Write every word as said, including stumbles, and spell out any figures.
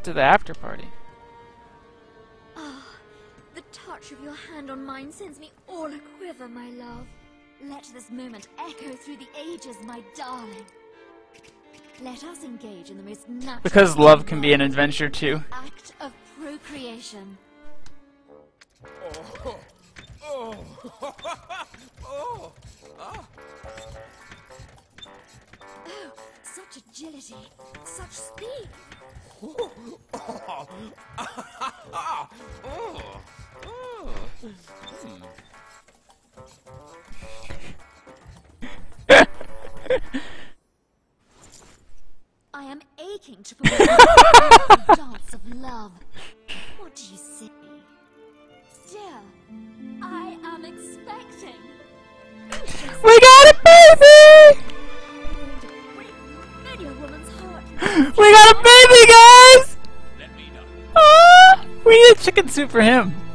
to the after party. Ah, the touch of your hand on mine sends me all a-quiver, my love. Let this moment echo through the ages, my darling. Let us engage in the most natural... Because love can be an adventure too. ...act of procreation. Oh, oh, oh, oh. Oh, such agility, such speed. Oh, oh, oh, oh, oh. Hmm. I am aching to perform the dance of love. What do you say? Dear, I am expecting. We got a baby! Many a woman's heart. We got a baby, guys! Let me know. Ah, we need chicken soup for him.